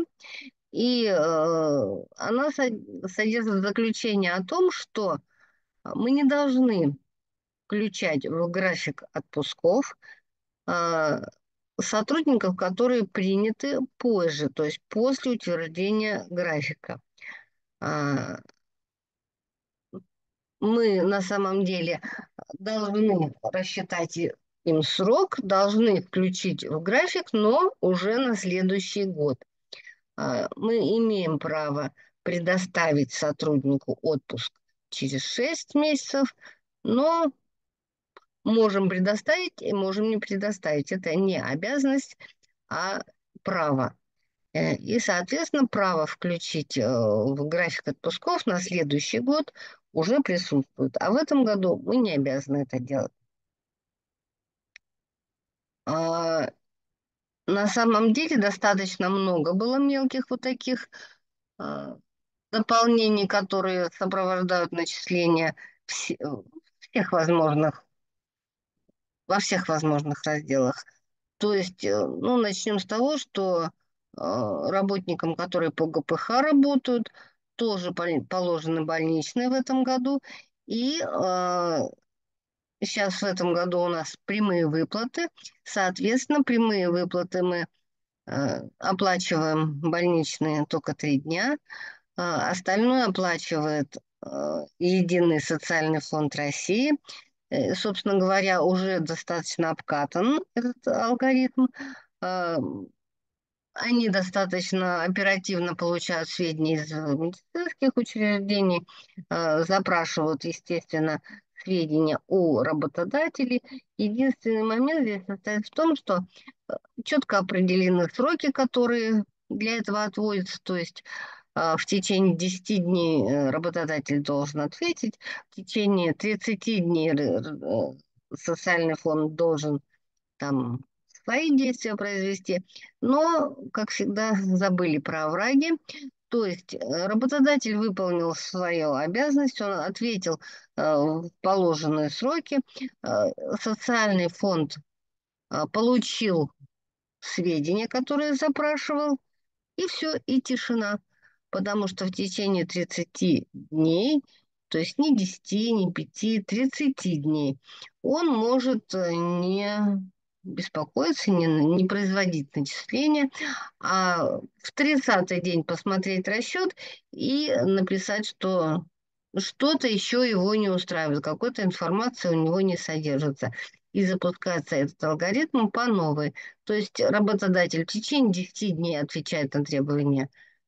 и э, она со- содержит заключение о том, что мы не должны включать в график отпусков а, сотрудников, которые приняты позже, то есть после утверждения графика. А, Мы на самом деле должны рассчитать и- им срок, должны включить в график, но уже на следующий год. А, Мы имеем право предоставить сотруднику отпуск через шесть месяцев, но можем предоставить и можем не предоставить. Это не обязанность, а право. Э, И, соответственно, право включить э, в график отпусков на следующий год уже присутствует. А в этом году мы не обязаны это делать. А, На самом деле достаточно много было мелких вот таких а, дополнений, которые сопровождают начисления все- всех возможных, во всех возможных разделах. То есть, э, ну, начнем с того, что э, работникам, которые по Г П Х работают, тоже пол- положены больничные в этом году. И сейчас в этом году у нас прямые выплаты. Соответственно, прямые выплаты мы э, оплачиваем больничные только три дня. А остальное оплачивает э, Единый социальный фонд России. Э, собственно говоря, уже достаточно обкатан этот алгоритм. Э, Они достаточно оперативно получают сведения из э, медицинских учреждений, э, запрашивают, естественно, сведения у работодателей. Единственный момент здесь состоит в том, что четко определены сроки, которые для этого отводятся, то есть э, в течение десяти дней э, работодатель должен ответить, в течение тридцати дней э, э, социальный фонд должен там свои действия произвести, но, как всегда, забыли про овраги. То есть э, работодатель выполнил свою обязанность, он ответил э, в положенные сроки, э, социальный фонд э, получил сведения, которые запрашивал, и все, и тишина. Потому что в течение тридцати дней, то есть не десяти, не пяти, тридцати дней, он может э, не беспокоиться, не, не производить начисления, а в тридцатый день посмотреть расчет и написать, что что-то еще его не устраивает, какой-то информации у него не содержится. И запускается этот алгоритм по новой. То есть работодатель в течение десяти дней отвечает на требования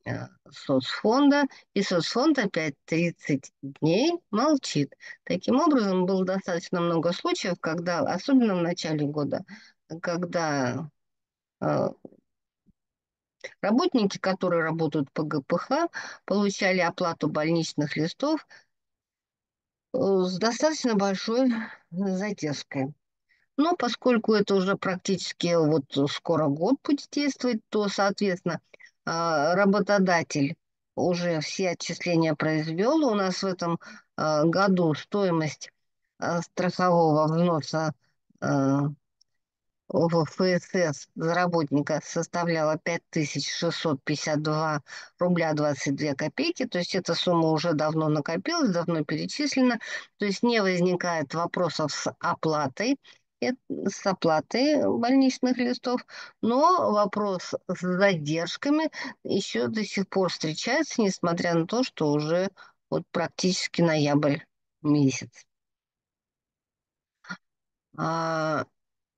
э, соцфонда, и соцфонд опять тридцать дней молчит. Таким образом, было достаточно много случаев, когда, особенно в начале года, когда э, работники, которые работают по Г П Х, получали оплату больничных листов э, с достаточно большой задержкой. Но поскольку это уже практически вот скоро год будет действовать, то, соответственно, а, работодатель уже все отчисления произвел. У нас в этом а, году стоимость а, страхового взноса а, в Ф С С за работника составляла пять тысяч шестьсот пятьдесят два рубля двадцать две копейки. То есть эта сумма уже давно накопилась, давно перечислена. То есть не возникает вопросов с оплатой, э, с оплатой больничных листов, но вопрос с задержками еще до сих пор встречается, несмотря на то, что уже вот практически ноябрь месяц. А,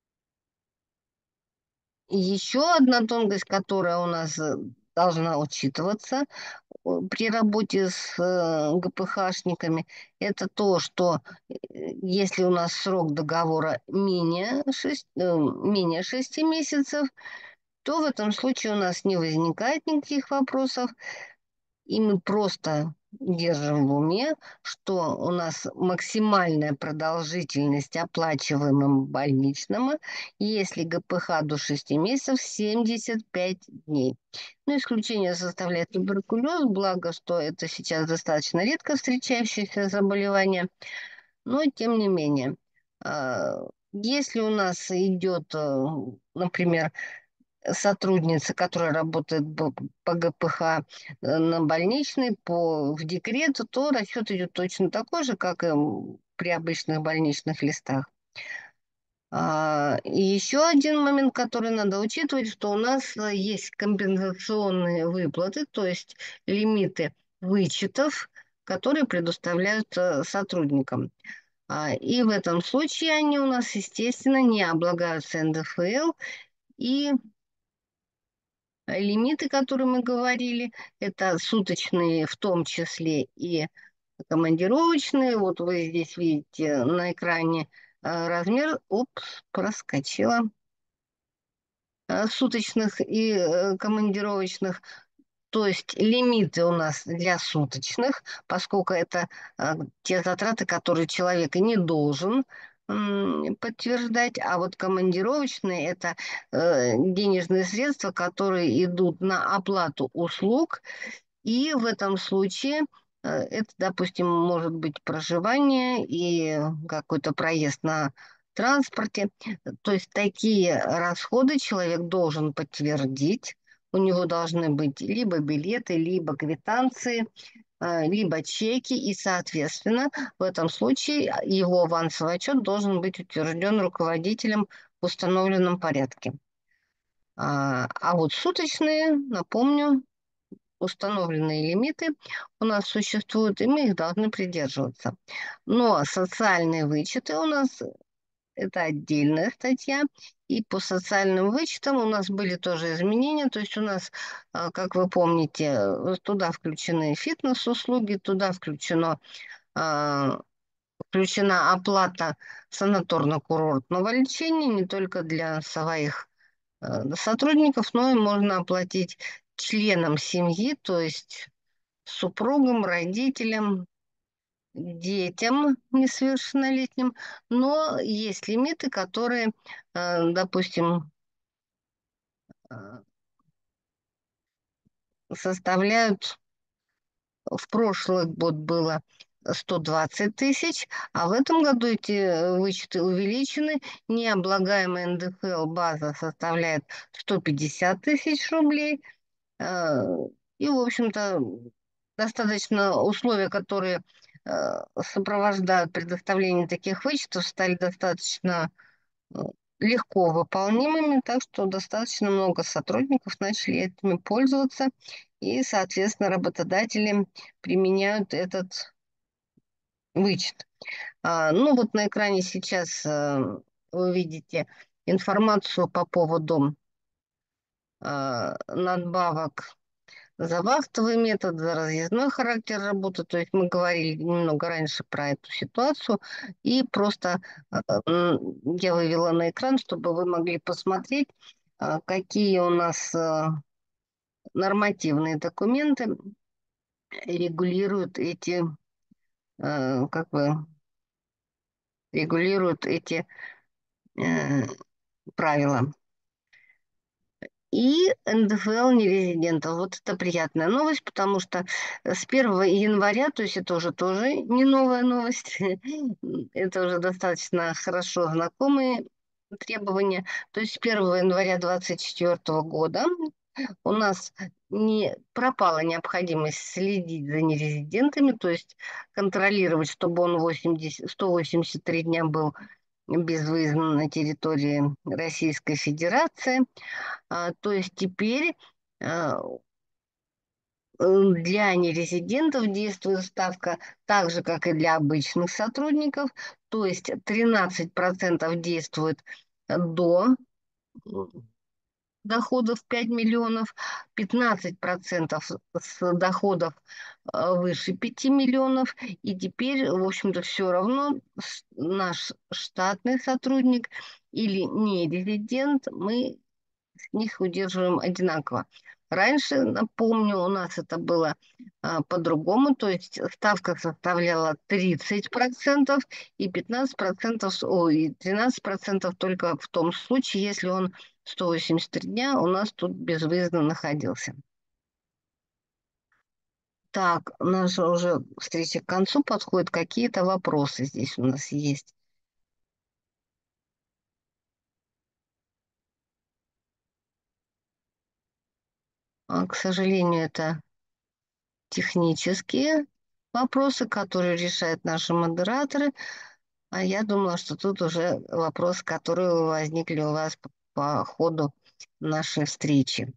Еще одна тонкость, которая у нас э, должна учитываться э, при работе с э, Г П Хшниками, это то, что э, если у нас срок договора менее, шесть, э, менее шести месяцев, то в этом случае у нас не возникает никаких вопросов. И мы просто держим в уме, что у нас максимальная продолжительность оплачиваемого больничного, если Г П Х до шести месяцев, семьдесят пять дней. Но исключение составляет туберкулез, благо, что это сейчас достаточно редко встречающееся заболевание, но тем не менее. а, Если у нас идет, э, например, сотрудница, которая работает б- по Г П Х э, на больничный, по, в декрет, то расчет идет точно такой же, как и м, при обычных больничных листах. А, и еще один момент, который надо учитывать, что у нас э, есть компенсационные выплаты, то есть лимиты вычетов, которые предоставляют сотрудникам. А, И в этом случае они у нас, естественно, не облагаются Н Д Ф Л, и Э, лимиты, которые мы говорили, это суточные, в том числе и командировочные. Вот вы здесь видите на экране э, размер, упс, проскочила, э, суточных и э, командировочных. То есть лимиты у нас для суточных, поскольку это э, те затраты, которые человек и не должен м, подтверждать, а вот командировочные — это э, денежные средства, которые идут на оплату услуг, и в этом случае э, это, допустим, может быть проживание и какой-то проезд на транспорте. То есть такие расходы человек должен подтвердить. У него должны быть либо билеты, либо квитанции, э, либо чеки. И, соответственно, в этом случае его авансовый отчет должен быть утвержден руководителем в установленном порядке. А, а вот суточные, напомню, установленные лимиты у нас существуют, и мы их должны придерживаться. Но социальные вычеты у нас — это отдельная статья, и по социальным вычетам у нас были тоже изменения, то есть у нас, а, как вы помните, э, туда включены фитнес-услуги, туда включено, а, включена оплата санаторно-курортного лечения не только для своих э, сотрудников, но и можно оплатить членам семьи, то есть супругам, родителям, детям несовершеннолетним, но есть лимиты, которые, э, допустим, э, составляют, в прошлый год было сто двадцать тысяч, а в этом году эти э, вычеты увеличены. Необлагаемая Н Д Ф Л база составляет сто пятьдесят тысяч рублей. Э, И, в общем-то, достаточно условия, которые э, сопровождают предоставление таких вычетов, стали достаточно э, легко выполнимыми, так что достаточно много сотрудников начали этими пользоваться, и, соответственно, работодатели применяют этот вычет. А, ну вот на экране сейчас э, вы видите информацию по поводу э, надбавок за вахтовый метод, за разъездной характер работы. То есть мы говорили немного раньше про эту ситуацию, и просто э, м, я вывела на экран, чтобы вы могли посмотреть, э, какие у нас э, нормативные документы регулируют эти, э, как бы, регулируют эти э, правила. И эн дэ эф эл нерезидентов. Вот это приятная новость, потому что с первого января, то есть это уже тоже не новая новость, это уже достаточно хорошо знакомые требования. То есть с первого января две тысячи двадцать четвёртого года у нас не пропала необходимость следить за нерезидентами, то есть контролировать, чтобы он восемьдесят, сто восемьдесят три дня был безвыездно на территории Российской Федерации. А, то есть теперь а, э, для нерезидентов действует ставка так же, как и для обычных сотрудников, то есть тринадцать процентов действует до доходов пять миллионов, пятнадцать процентов с доходов э, выше пяти миллионов. И теперь, в общем-то, все равно с- наш штатный сотрудник или не резидент, мы с них удерживаем одинаково. Раньше, напомню, у нас это было а, по-другому, то есть ставка составляла тридцать процентов и пятнадцать процентов, с- ой, и тринадцать процентов только в том случае, если он сто восемьдесят три дня у нас тут безвыездно находился. Так, наша уже встреча к концу подходит. Какие-то вопросы здесь у нас есть. А, к сожалению, это технические вопросы, которые решают наши модераторы. А я думала, что тут уже вопросы, которые возникли у вас по, по ходу нашей встречи.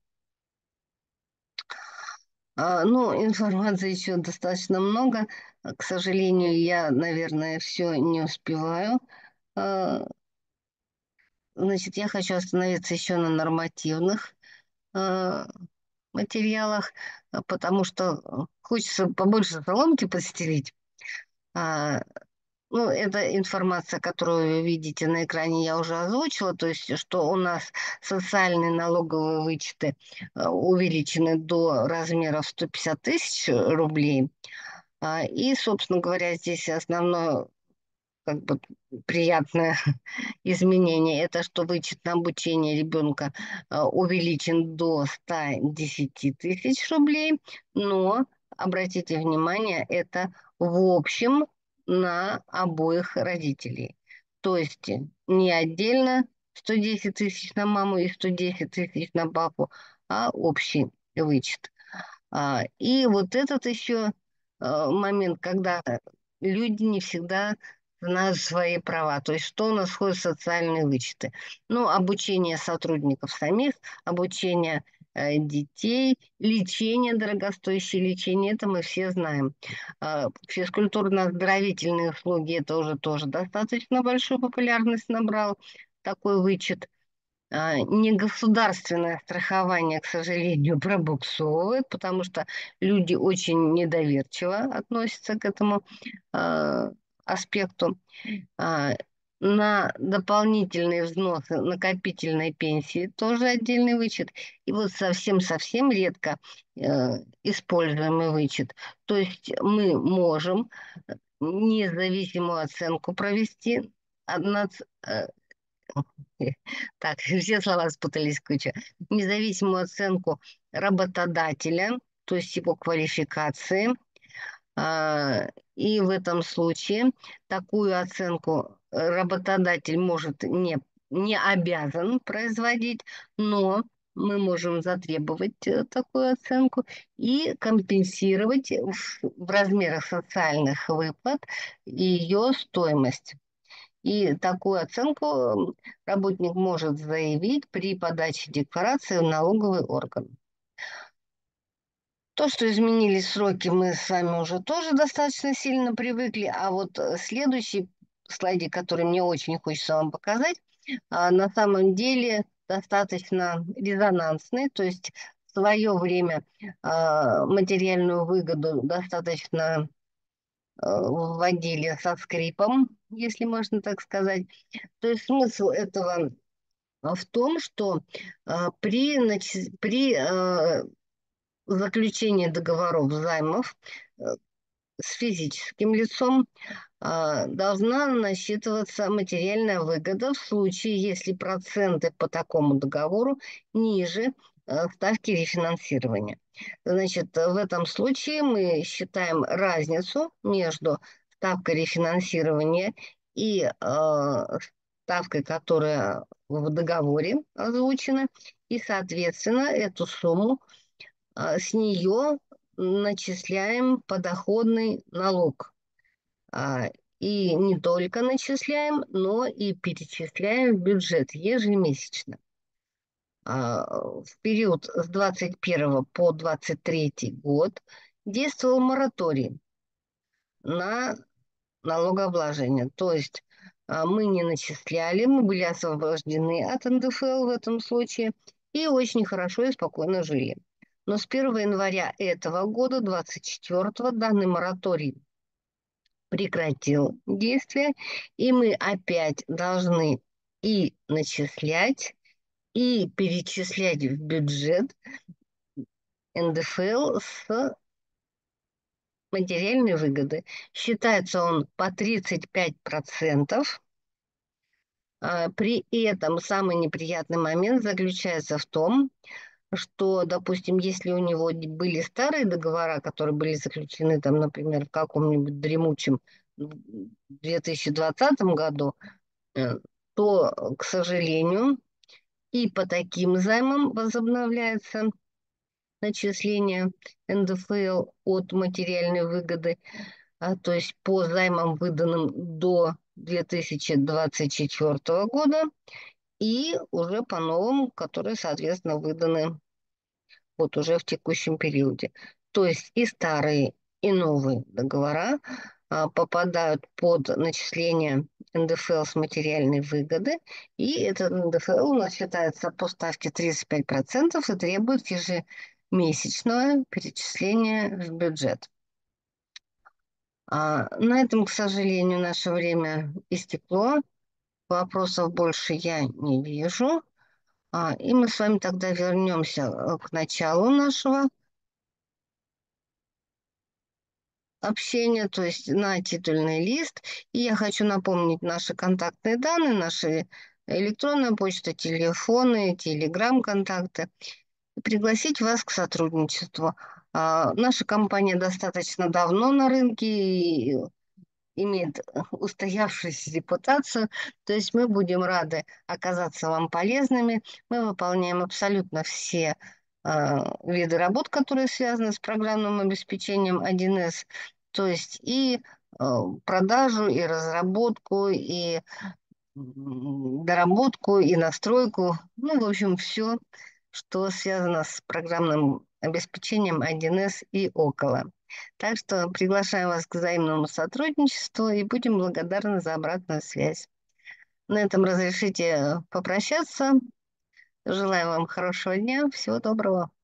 А, ну, информации еще достаточно много. А, К сожалению, я, наверное, все не успеваю. А, Значит, я хочу остановиться еще на нормативных а, материалах, а, потому что а, хочется побольше соломки постелить. А, Ну, это информация, которую вы видите на экране, я уже озвучила, то есть, что у нас социальные налоговые вычеты э, увеличены до размера сто пятьдесят тысяч рублей. А, И, собственно говоря, здесь основное как бы приятное изменение, это что вычет на обучение ребенка а, увеличен до ста десяти тысяч рублей, но, обратите внимание, это в общем на обоих родителей. То есть не отдельно сто десять тысяч на маму и сто десять тысяч на папу, а общий вычет. А, и вот этот еще а, момент, когда люди не всегда знают свои права. То есть что у нас входит в социальные вычеты? Ну, обучение сотрудников самих, обучение э, детей, лечение, дорогостоящее лечение, это мы все знаем. А, Физкультурно-оздоровительные услуги, это уже тоже достаточно большую популярность набрал, такой вычет. А, Негосударственное страхование, к сожалению, пробуксовывает, потому что люди очень недоверчиво относятся к этому а, аспекту. А, На дополнительные взносы накопительной пенсии тоже отдельный вычет. И вот совсем-совсем редко э, используемый вычет. То есть мы можем независимую оценку провести. Одна, так, все слова спутались куча. Независимую оценку работодателя, то есть его квалификации. А, И в этом случае такую оценку э, работодатель может не, не обязан производить, но мы можем затребовать э, такую оценку и компенсировать в, в размерах социальных выплат ее стоимость. И такую оценку м, работник может заявить при подаче декларации в налоговый орган. То, что изменились сроки, мы с вами уже тоже достаточно сильно привыкли. А вот э, следующий слайдик, который мне очень хочется вам показать, а, на самом деле достаточно резонансный. То есть в свое время а, материальную выгоду достаточно а, вводили со скрипом, если можно так сказать. То есть смысл этого а, в том, что а, при, нач- при а, заключении договоров займов э, с физическим лицом а, должна насчитываться материальная выгода в случае, если проценты по такому договору ниже э, ставки рефинансирования. Значит, в этом случае мы считаем разницу между ставкой рефинансирования и э, ставкой, которая в договоре озвучена, и, соответственно, эту сумму а, с нее начисляем подоходный налог. А, И не только начисляем, но и перечисляем в бюджет ежемесячно. А, В период с двадцать первого по двадцать третий год действовал мораторий на налогообложение. То есть а, мы не начисляли, мы были освобождены от эн дэ эф эл в этом случае и очень хорошо и спокойно жили. Но с первого января этого года, двадцать четвёртого, данный мораторий прекратил действие, и мы опять должны и начислять, и перечислять в бюджет эн дэ эф эл с материальной выгоды. Считается он по тридцать пять процентов. А, При этом самый неприятный момент заключается в том, что, допустим, если у него д- были старые договора, которые были заключены, там, например, в каком-нибудь дремучем две тысячи двадцатом году, э, то, э, к сожалению, и по таким займам возобновляется начисление эн дэ эф эл от материальной выгоды, а, то есть по займам, выданным до две тысячи двадцать четвёртого года, и уже по новым, которые, соответственно, выданы вот уже в текущем периоде. То есть и старые, и новые договора а, попадают под начисление эн дэ эф эл с материальной выгоды, и этот эн дэ эф эл у нас считается по ставке тридцать пять процентов и требует ежемесячное перечисление в бюджет. А, на этом, к сожалению, наше время истекло. Вопросов больше я не вижу. А, и мы с вами тогда вернемся э, к началу нашего общения, то есть на титульный лист. И я хочу напомнить наши контактные данные, наши электронная почта, телефоны, телеграм-контакты, и пригласить вас к сотрудничеству. А, наша компания достаточно давно на рынке и имеет э, устоявшуюся репутацию, то есть мы будем рады оказаться вам полезными. Мы выполняем абсолютно все а, виды работ, которые связаны с программным обеспечением один эс, то есть и а, продажу, и разработку, и м, доработку, и настройку, ну, в общем, все, что связано с программным обеспечением один эс и около. Так что приглашаем вас к взаимному сотрудничеству и будем благодарны за обратную связь. На этом разрешите попрощаться. Желаю вам хорошего дня. Всего доброго.